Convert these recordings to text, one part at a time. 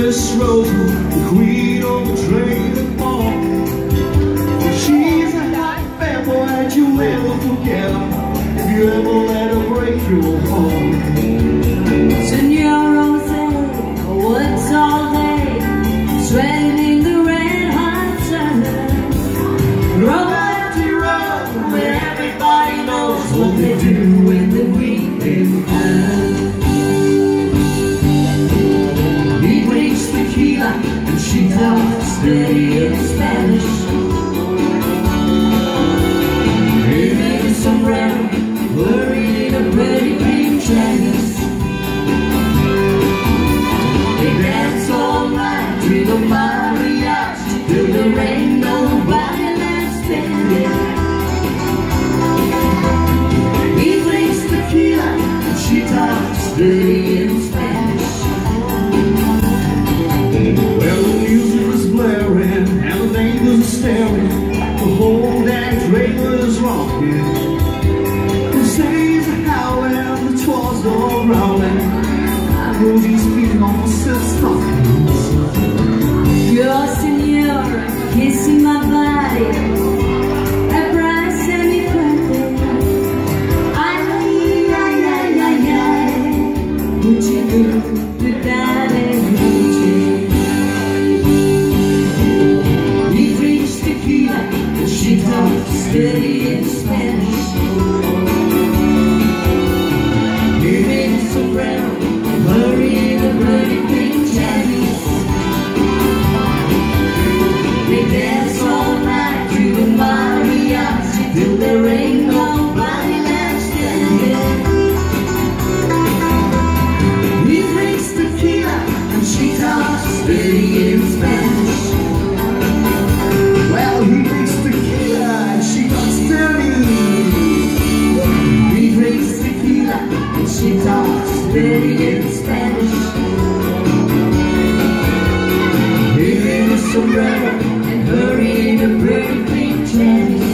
this road, if we don't trade it all. She's a hot bad boy that you never forget her, if you ever let her break your heart. Senora works all day, sweating in the red hot sun. Royalty road, where everybody knows what they do when the weekend comes. He drinks tequila and she talks steady in Spanish. He made a sombrero, worried in a pretty green Chinese. The mariachi till there ain't nobody left standing. He drinks tequila and she talks dirty in Spanish. Well, the music was blaring and the neighbors were staring. The whole dance rate was rocking. The sails are howling, the tours are growling. I know these feet on my silk stockings. Your senora kissing my body, abbraccia mi fuerte. Ay, ay, ay, ay, ay, ay, mucho gusto dale noche. He drinks tequila and she talks steady in Spanish. He made a sombrero and hurry in a bloody pink Chinese. They dance all night to the mariachi till there ain't nobody left standing. He drinks tequila and she talks steady in Spanish. Well, he drinks tequila and she talks steady. He drinks tequila and she talks steady in Spanish. He made a sombrero, hurry in a pretty green Chinese.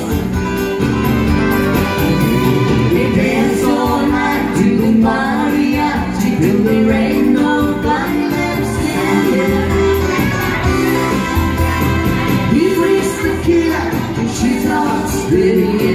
They dance all night to the mariachi till there ain't nobody left standing. He drinks tequila and she talks steady